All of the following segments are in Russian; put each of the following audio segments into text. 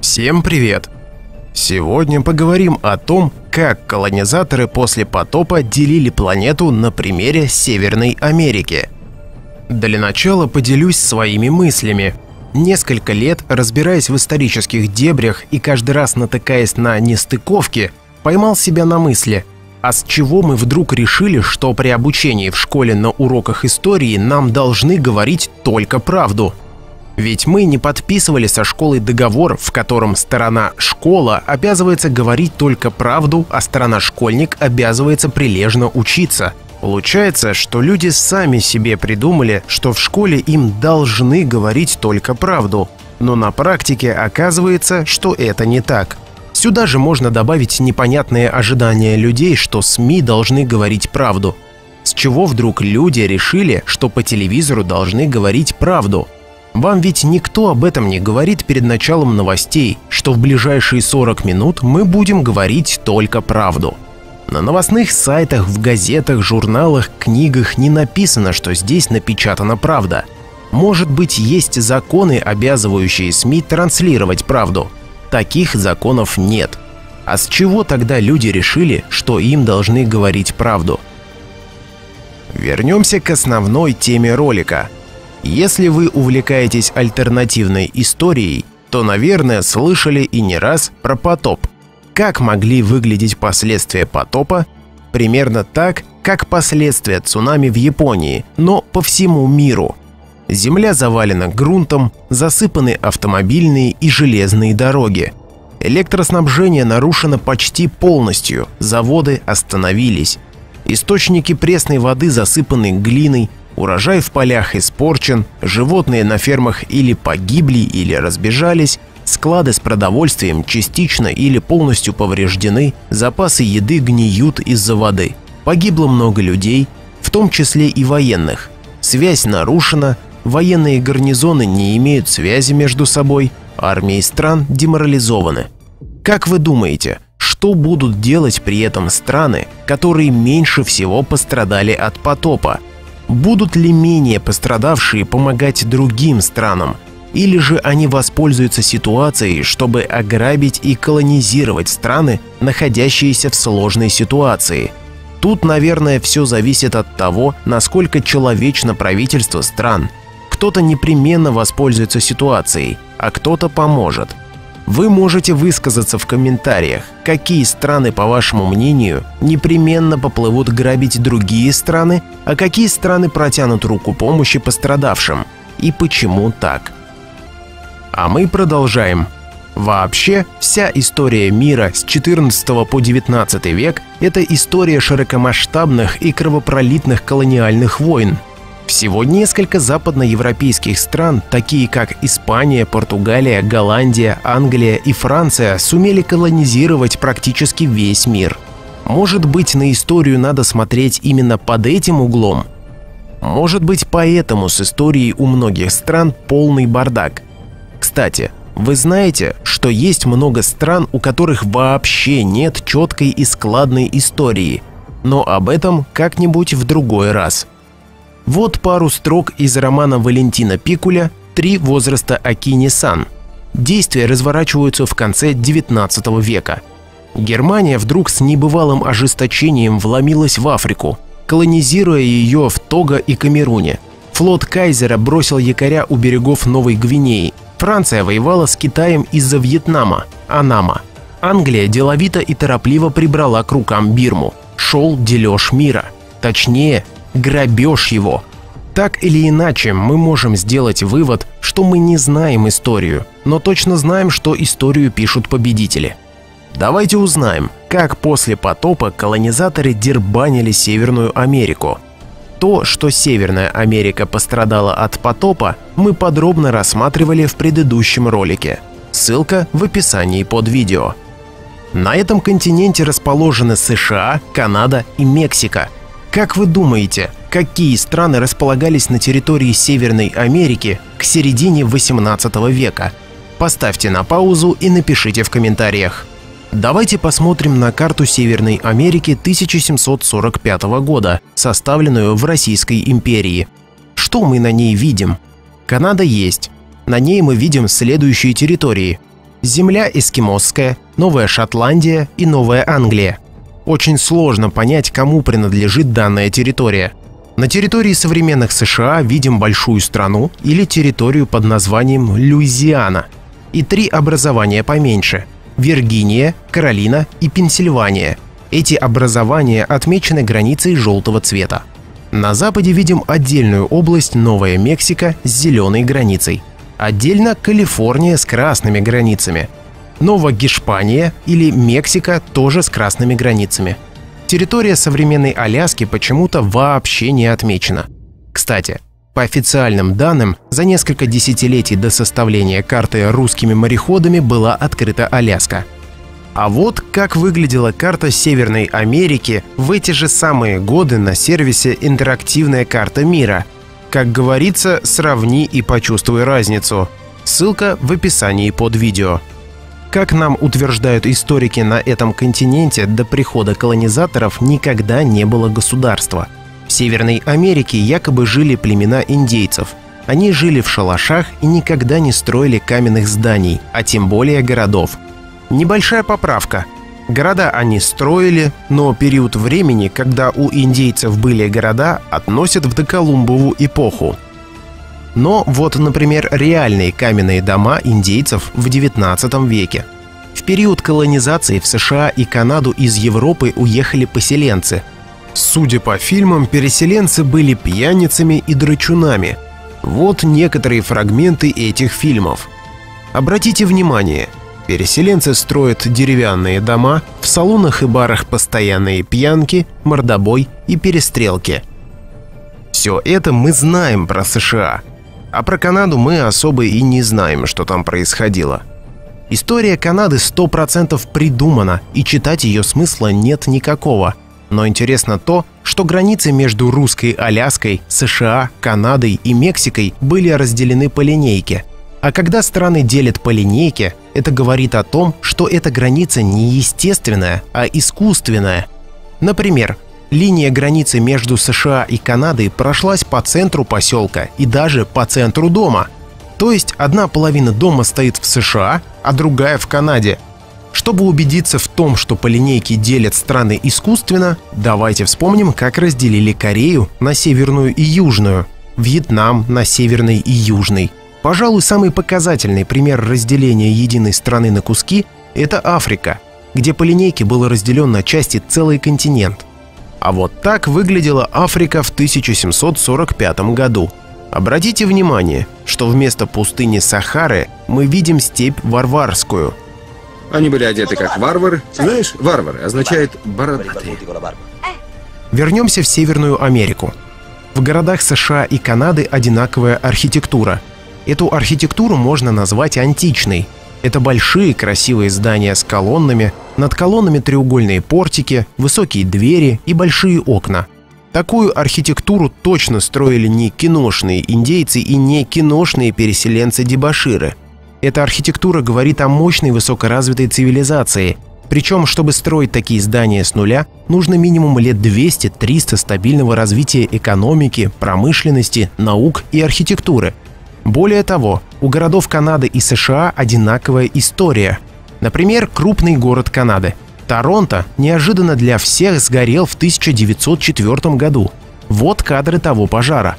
Всем привет! Сегодня поговорим о том, как колонизаторы после потопа делили планету на примере Северной Америки. Для начала поделюсь своими мыслями. Несколько лет, разбираясь в исторических дебрях и каждый раз натыкаясь на нестыковки, поймал себя на мысли: а с чего мы вдруг решили, что при обучении в школе на уроках истории нам должны говорить только правду? Ведь мы не подписывали со школой договор, в котором сторона «школа» обязывается говорить только правду, а сторона «школьник» обязывается прилежно учиться. Получается, что люди сами себе придумали, что в школе им должны говорить только правду. Но на практике оказывается, что это не так. Сюда же можно добавить непонятные ожидания людей, что СМИ должны говорить правду. С чего вдруг люди решили, что по телевизору должны говорить правду? Вам ведь никто об этом не говорит перед началом новостей, что в ближайшие 40 минут мы будем говорить только правду. На новостных сайтах, в газетах, журналах, книгах не написано, что здесь напечатана правда. Может быть, есть законы, обязывающие СМИ транслировать правду. Таких законов нет. А с чего тогда люди решили, что им должны говорить правду? Вернемся к основной теме ролика. Если вы увлекаетесь альтернативной историей, то, наверное, слышали и не раз про потоп. Как могли выглядеть последствия потопа? Примерно так, как последствия цунами в Японии, но по всему миру. Земля завалена грунтом, засыпаны автомобильные и железные дороги. Электроснабжение нарушено почти полностью, заводы остановились. Источники пресной воды засыпаны глиной, урожай в полях испорчен, животные на фермах или погибли, или разбежались, склады с продовольствием частично или полностью повреждены, запасы еды гниют из-за воды. Погибло много людей, в том числе и военных. Связь нарушена, военные гарнизоны не имеют связи между собой, армии стран деморализованы. Как вы думаете, что будут делать при этом страны, которые меньше всего пострадали от потопа? Будут ли менее пострадавшие помогать другим странам? Или же они воспользуются ситуацией, чтобы ограбить и колонизировать страны, находящиеся в сложной ситуации? Тут, наверное, все зависит от того, насколько человечно правительство стран. Кто-то непременно воспользуется ситуацией, а кто-то поможет. Вы можете высказаться в комментариях, какие страны, по вашему мнению, непременно поплывут грабить другие страны, а какие страны протянут руку помощи пострадавшим, и почему так. А мы продолжаем. Вообще, вся история мира с 14 по 19 век – это история широкомасштабных и кровопролитных колониальных войн. Всего несколько западноевропейских стран, такие как Испания, Португалия, Голландия, Англия и Франция, сумели колонизировать практически весь мир. Может быть, на историю надо смотреть именно под этим углом? Может быть, поэтому с историей у многих стран полный бардак. Кстати, вы знаете, что есть много стран, у которых вообще нет четкой и складной истории, но об этом как-нибудь в другой раз. Вот пару строк из романа Валентина Пикуля «Три возраста Акини-сан». Действия разворачиваются в конце 19 века. Германия вдруг с небывалым ожесточением вломилась в Африку, колонизируя ее в Того и Камеруне. Флот Кайзера бросил якоря у берегов Новой Гвинеи. Франция воевала с Китаем из-за Вьетнама, Анама. Англия деловито и торопливо прибрала к рукам Бирму. Шел дележ мира. Точнее, грабеж его. Так или иначе, мы можем сделать вывод, что мы не знаем историю, но точно знаем, что историю пишут победители. Давайте узнаем, как после потопа колонизаторы дербанили Северную Америку. То, что Северная Америка пострадала от потопа, мы подробно рассматривали в предыдущем ролике. Ссылка в описании под видео. На этом континенте расположены США, Канада и Мексика. Как вы думаете, какие страны располагались на территории Северной Америки к середине 18 века? Поставьте на паузу и напишите в комментариях. Давайте посмотрим на карту Северной Америки 1745 года, составленную в Российской империи. Что мы на ней видим? Канада есть. На ней мы видим следующие территории: земля эскимосская, Новая Шотландия и Новая Англия. Очень сложно понять, кому принадлежит данная территория. На территории современных США видим большую страну или территорию под названием Луизиана и 3 образования поменьше – Виргиния, Каролина и Пенсильвания. Эти образования отмечены границей желтого цвета. На западе видим отдельную область Новая Мексика с зеленой границей. Отдельно Калифорния с красными границами. Новогишпания или Мексика тоже с красными границами. Территория современной Аляски почему-то вообще не отмечена. Кстати, по официальным данным, за несколько десятилетий до составления карты русскими мореходами была открыта Аляска. А вот как выглядела карта Северной Америки в эти же самые годы на сервисе «Интерактивная карта мира». Как говорится, сравни и почувствуй разницу. Ссылка в описании под видео. Как нам утверждают историки, на этом континенте до прихода колонизаторов никогда не было государства. В Северной Америке якобы жили племена индейцев. Они жили в шалашах и никогда не строили каменных зданий, а тем более городов. Небольшая поправка. Города они строили, но период времени, когда у индейцев были города, относят в доколумбову эпоху. Но вот, например, реальные каменные дома индейцев в XIX веке. В период колонизации в США и Канаду из Европы уехали поселенцы. Судя по фильмам, переселенцы были пьяницами и драчунами. Вот некоторые фрагменты этих фильмов. Обратите внимание. Переселенцы строят деревянные дома, в салонах и барах постоянные пьянки, мордобой и перестрелки. Все это мы знаем про США. А про Канаду мы особо и не знаем, что там происходило. История Канады 100% придумана, и читать ее смысла нет никакого. Но интересно то, что границы между русской Аляской, США, Канадой и Мексикой были разделены по линейке. А когда страны делят по линейке, это говорит о том, что эта граница не естественная, а искусственная. Например, линия границы между США и Канадой прошлась по центру поселка и даже по центру дома. То есть одна половина дома стоит в США, а другая в Канаде. Чтобы убедиться в том, что по линейке делят страны искусственно, давайте вспомним, как разделили Корею на северную и южную, Вьетнам на северный и южный. Пожалуй, самый показательный пример разделения единой страны на куски – это Африка, где по линейке был разделен на части целый континент. А вот так выглядела Африка в 1745 году. Обратите внимание, что вместо пустыни Сахары мы видим степь варварскую. Они были одеты как варвары. Знаешь, варвары означает бородатые. Вернемся в Северную Америку. В городах США и Канады одинаковая архитектура. Эту архитектуру можно назвать античной. Это большие красивые здания с колоннами, над колоннами треугольные портики, высокие двери и большие окна. Такую архитектуру точно строили не киношные индейцы и не киношные переселенцы-дебоширы. Эта архитектура говорит о мощной высокоразвитой цивилизации. Причем, чтобы строить такие здания с нуля, нужно минимум лет 200-300 стабильного развития экономики, промышленности, наук и архитектуры. Более того, у городов Канады и США одинаковая история. Например, крупный город Канады – Торонто неожиданно для всех сгорел в 1904 году. Вот кадры того пожара.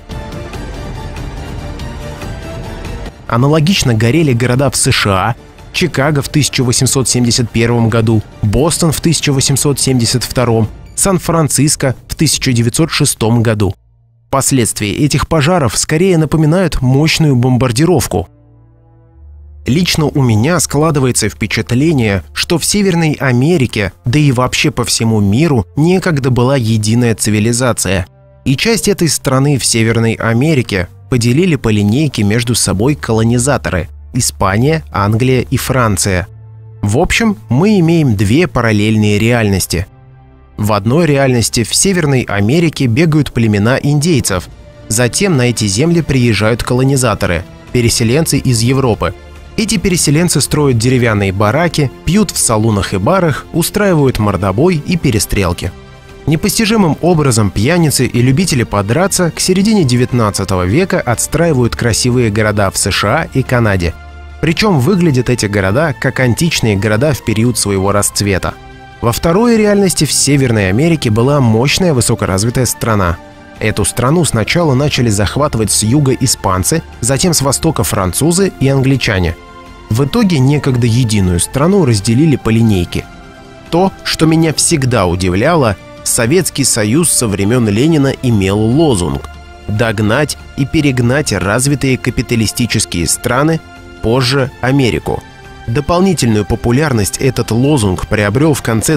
Аналогично горели города в США: Чикаго в 1871 году, Бостон в 1872, Сан-Франциско в 1906 году. Последствия этих пожаров скорее напоминают мощную бомбардировку. Лично у меня складывается впечатление, что в Северной Америке, да и вообще по всему миру, некогда была единая цивилизация. И часть этой страны в Северной Америке поделили по линейке между собой колонизаторы – Испания, Англия и Франция. В общем, мы имеем две параллельные реальности. В одной реальности в Северной Америке бегают племена индейцев. Затем на эти земли приезжают колонизаторы, переселенцы из Европы. Эти переселенцы строят деревянные бараки, пьют в салонах и барах, устраивают мордобой и перестрелки. Непостижимым образом пьяницы и любители подраться к середине 19 века отстраивают красивые города в США и Канаде. Причем выглядят эти города как античные города в период своего расцвета. Во второй реальности в Северной Америке была мощная высокоразвитая страна. Эту страну сначала начали захватывать с юга испанцы, затем с востока французы и англичане. В итоге некогда единую страну разделили по линейке. То, что меня всегда удивляло, Советский Союз со времен Ленина имел лозунг «Догнать и перегнать развитые капиталистические страны, позже Америку». Дополнительную популярность этот лозунг приобрел в конце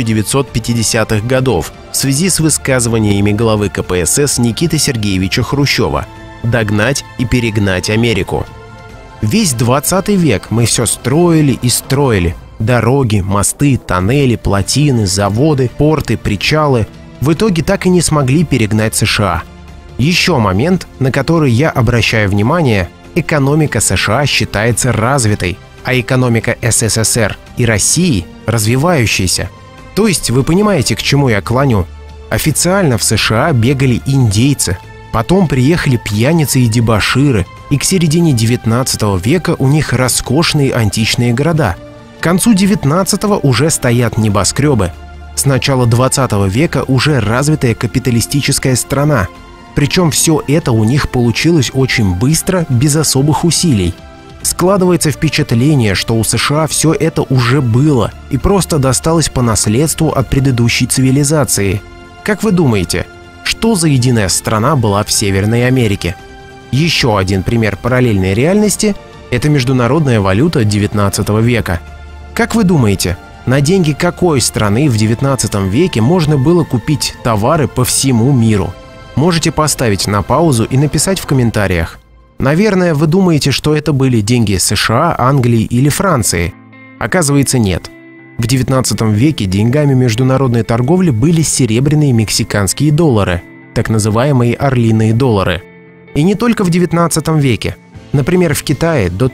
1950-х годов в связи с высказываниями главы КПСС Никиты Сергеевича Хрущева «Догнать и перегнать Америку». Весь 20 век мы все строили и строили. Дороги, мосты, тоннели, плотины, заводы, порты, причалы. В итоге так и не смогли перегнать США. Еще момент, на который я обращаю внимание – экономика США считается развитой, а экономика СССР и России – развивающейся. То есть вы понимаете, к чему я клоню? Официально в США бегали индейцы, потом приехали пьяницы и дебоширы, и к середине 19 века у них роскошные античные города. К концу 19-го уже стоят небоскребы. С начала 20 века уже развитая капиталистическая страна. Причем все это у них получилось очень быстро, без особых усилий. Складывается впечатление, что у США все это уже было и просто досталось по наследству от предыдущей цивилизации. Как вы думаете, что за единая страна была в Северной Америке? Еще один пример параллельной реальности – это международная валюта 19 века. Как вы думаете, на деньги какой страны в 19 веке можно было купить товары по всему миру? Можете поставить на паузу и написать в комментариях. Наверное, вы думаете, что это были деньги США, Англии или Франции. Оказывается, нет. В 19 веке деньгами международной торговли были серебряные мексиканские доллары, так называемые орлиные доллары. И не только в 19 веке. Например, в Китае до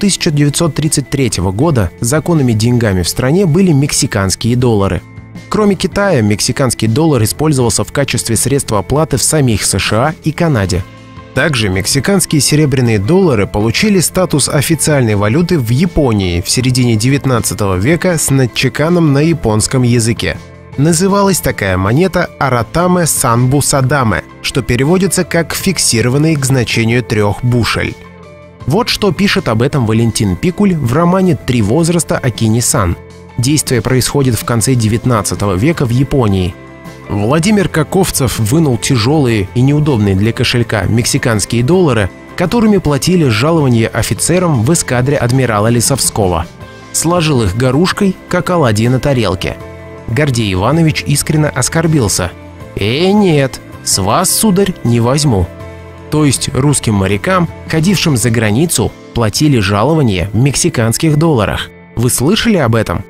1933 года законными деньгами в стране были мексиканские доллары. Кроме Китая, мексиканский доллар использовался в качестве средства оплаты в самих США и Канаде. Также мексиканские серебряные доллары получили статус официальной валюты в Японии в середине 19 века с надчеканом на японском языке. Называлась такая монета «Аратаме Санбу Садаме», что переводится как «фиксированный к значению 3 бушель». Вот что пишет об этом Валентин Пикуль в романе «Три возраста Акини-сан». Действие происходит в конце 19 века в Японии. Владимир Каковцев вынул тяжелые и неудобные для кошелька мексиканские доллары, которыми платили жалования офицерам в эскадре адмирала Лисовского. Сложил их горушкой, как оладьи на тарелке. Гордей Иванович искренне оскорбился. Нет, с вас, сударь, не возьму». То есть русским морякам, ходившим за границу, платили жалования в мексиканских долларах. Вы слышали об этом?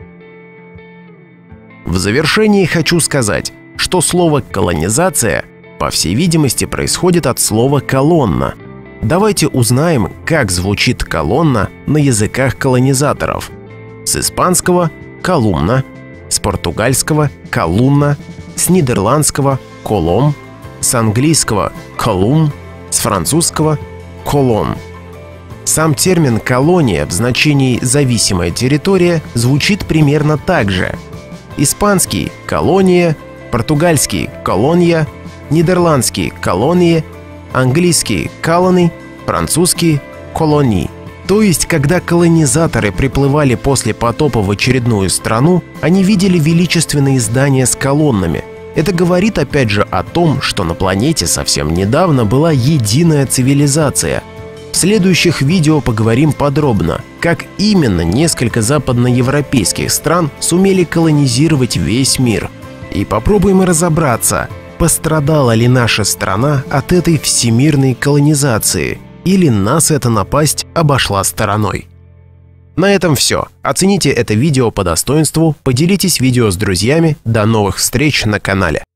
В завершении хочу сказать, что слово «колонизация» по всей видимости происходит от слова «колонна». Давайте узнаем, как звучит колонна на языках колонизаторов. С испанского «колумна», с португальского «колумна», с нидерландского «колом», с английского «колум», с французского «колон». Сам термин «колония» в значении «зависимая территория» звучит примерно так же. Испанский «колония», португальский «колония», нидерландский «колония», английский «колони», французский «колони». То есть, когда колонизаторы приплывали после потопа в очередную страну, они видели величественные здания с колоннами. Это говорит опять же о том, что на планете совсем недавно была единая цивилизация. В следующих видео поговорим подробно, как именно несколько западноевропейских стран сумели колонизировать весь мир. И попробуем разобраться, пострадала ли наша страна от этой всемирной колонизации, или нас эта напасть обошла стороной. На этом все. Оцените это видео по достоинству, поделитесь видео с друзьями. До новых встреч на канале.